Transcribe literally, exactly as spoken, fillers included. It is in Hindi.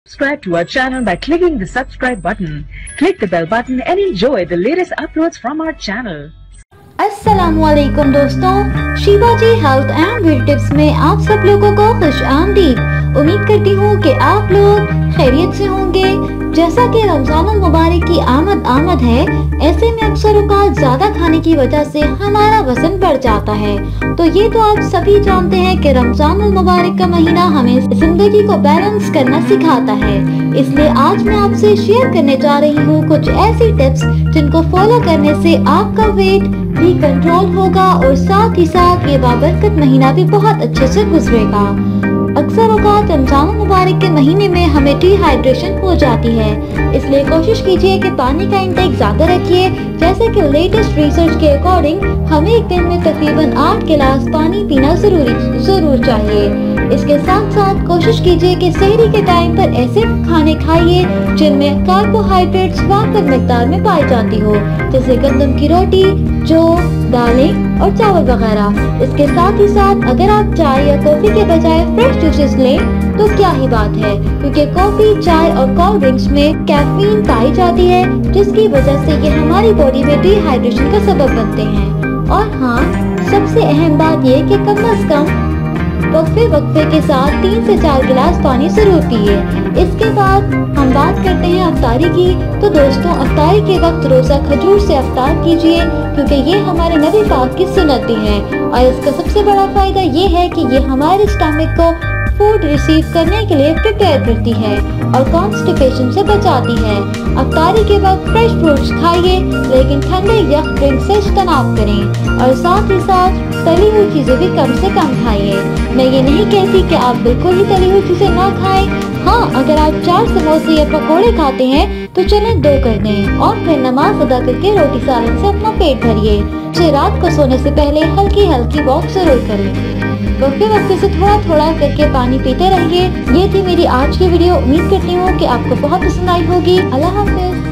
Subscribe to our channel by clicking the subscribe button. Click the bell button and enjoy the latest uploads from our channel. अस्सलामुअलैकुम दोस्तों, Shivaji health and beauty tips में आप सब लोगों को खुश आमदीद। उम्मीद करती हूँ कि आप लोग खैरियत से होंगे। जैसा कि रमजान मुबारक की आमद आमद है, ऐसे में अक्सर औकात ज्यादा खाने की वजह से हमारा वजन बढ़ जाता है। तो ये तो आप सभी जानते हैं कि रमजान मुबारक का महीना हमें जिंदगी को बैलेंस करना सिखाता है। इसलिए आज मैं आपसे शेयर करने जा रही हूँ कुछ ऐसी टिप्स जिनको फॉलो करने से आपका वेट भी कंट्रोल होगा और साथ ही साथ ये बाबरकत महीना भी बहुत अच्छे से गुजरेगा। अक्सर औकात रमजान मुबारक के महीने में हमें डिहाइड्रेशन हो जाती है, इसलिए कोशिश कीजिए कि पानी का इंटेक ज्यादा रखिए। जैसे कि लेटेस्ट रिसर्च के अकॉर्डिंग हमें एक दिन में तकरीबन आठ गिलास पानी पीना जरूरी जरूर चाहिए। इसके साथ साथ कोशिश कीजिए कि सहरी के टाइम पर ऐसे खाने खाइए जिनमें कार्बोहाइड्रेट्स वाक़िफ़ मिकदार में पाई जाती हो, जैसे गंदम की रोटी, जौ, दालें और चावल वगैरह। इसके साथ ही साथ अगर आप चाय या कॉफी के बजाय फ्रेश जूसेस लें तो क्या ही बात है, क्योंकि कॉफी, चाय और कोल्ड ड्रिंक्स में कैफीन पाई जाती है, जिसकी वजह से ये हमारी बॉडी में डिहाइड्रेशन का सबब बनते हैं। और हाँ, सबसे अहम बात ये कि कम अज कम वक्फे वक्फे के साथ तीन से चार गिलास पानी जरूर पिए। इसके बाद हम बात करते हैं अफ्तारी की। तो दोस्तों, अफ्तारी के वक्त रोजा खजूर से अफ्तार कीजिए, क्योंकि ये हमारे नबी पाक की सुन्नत भी है। और इसका सबसे बड़ा फायदा ये है कि ये हमारे स्टमक को फूड रिसीव करने के लिए प्रिपेयर करती है और कॉन्स्टिपेशन से बचाती है। अफ्तारी के वक्त फ्रेश फ्रूट्स खाइए, लेकिन ठंडे यख ड्रिंक से इज्तनाब करें और साथ ही साथ तली हुई चीजें भी कम से कम खाइए। मैं ये नहीं कहती कि आप बिल्कुल ही तली हुई चीजें ना खाएं। हाँ, अगर आप चार समोसे या पकोड़े खाते हैं तो चले दो कर दें और फिर नमाज अदा करके रोटी सालन से अपना पेट भरिए। फिर रात को सोने से पहले हल्की हल्की वॉक जरूर करें। वक्फे वक्फे से थोड़ा थोड़ा करके पानी पीते रहिए। ये थी मेरी आज की वीडियो। उम्मीद करती हूँ कि आपको बहुत पसंद आई होगी। अल्लाह हाफिज।